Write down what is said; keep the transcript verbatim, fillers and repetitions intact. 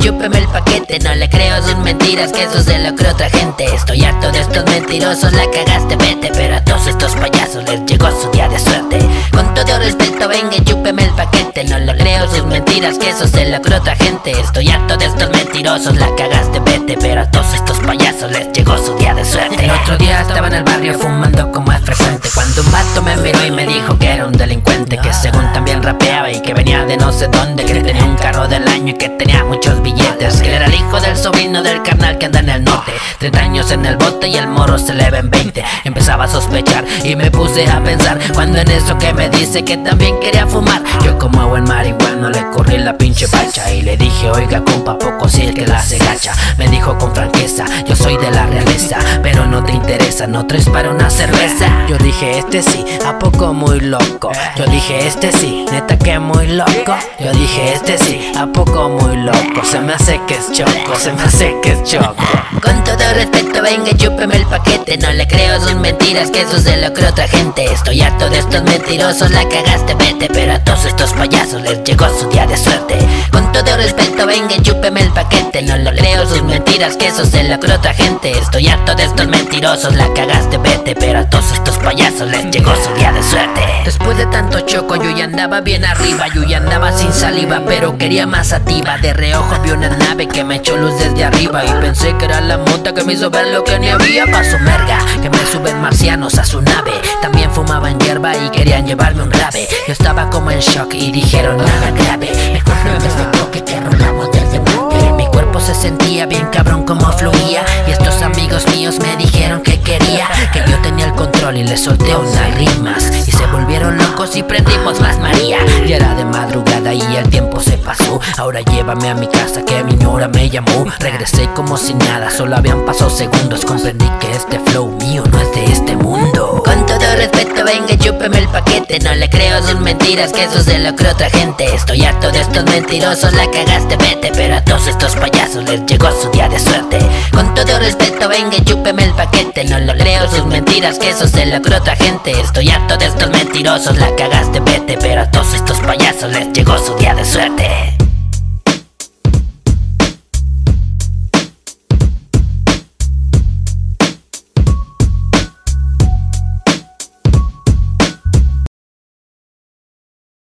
chúpeme el paquete. No le creo sus mentiras, que eso se lo cree otra gente. Estoy harto de estos mentirosos, la cagaste, vete. Pero a todos estos payasos les llegó su día de suerte. Con todo respeto, venga y chúpeme el paquete. No le creo sus mentiras, que eso se lo cree otra gente. Estoy harto de estos mentirosos, la cagaste, vete. Pero a todos estos payasos les llegó su día de suerte. El otro día estaba en el barrio fumando como es frecuente, cuando un vato me miró y me dijo que era un delincuente, que según también rapeaba y que venía de no sé dónde, que tenía un carro del año y que tenía muchos billetes, que era el hijo del sobrino del carnal que anda en el norte. Treinta años en el bote y el morro se le ven veinte. Empezaba a sospechar y me puse a pensar, cuando en eso que me dice que también quería fumar. Yo como buen marihuano le corrí la pinche bacha y le dije, oiga compa, poco si el que la se gacha. Me dijo con franqueza, yo soy de la realeza, pero no te interesa, no traes para una cerveza. Yo dije, este sí, ¿a poco muy loco? Yo dije, este sí, neta que muy loco. Yo dije, este sí, ¿a poco muy loco? Se me hace que es choco, se me hace que es choco. Con todo respeto, venga y chúpeme el paquete. No le creo sus mentiras, que eso se lo cree otra gente. Estoy harto de estos mentirosos, la cagaste, vete. Pero a todos estos payasos les llegó su día de suerte. Con todo respeto, venga y chúpeme el paquete. No le creo sus mentiras, que eso se lo cree otra gente. Estoy harto de estos mentirosos, la cagaste, vete. Pero a todos estos payasos les llegó su día de suerte. Después de tanto choco yo ya andaba bien arriba, yo ya andaba sin saliva, pero quería más sativa. De reojo vi una nave que me echó luz desde arriba y pensé que era la mota que me hizo ver lo que ni había. Pasó merga, que me suben marcianos a su nave. También fumaban hierba y querían llevarme un rave. Yo estaba como en shock y dijeron nada grave. Mejor no me explicó que te rolamos desde antes. Mi cuerpo se sentía bien cabrón como fluía, y estos amigos míos me dijeron que quería, que yo tenía el control y les solté unas rimas. Y se volvieron locos y prendimos más María. Ya era de madrugada y el tiempo se pasó. Ahora llévame a mi casa que mi ñora me llamó. Regresé como si nada, solo habían pasado segundos. Comprendí que este flow mío no es de este mundo. Con todo respeto, venga y chúpeme el paquete. No le creo sus mentiras, que eso se lo cree otra gente. Estoy harto de estos mentirosos, la cagaste, vete. Pero a todos estos payasos les llegó su día de suerte. Con todo respeto, venga y chúpeme el paquete. No le creo sus mentiras, que eso se lo cree otra gente. Estoy harto de estos mentirosos, la cagaste, vete. Pero a todos estos payasos les llegó su día de suerte.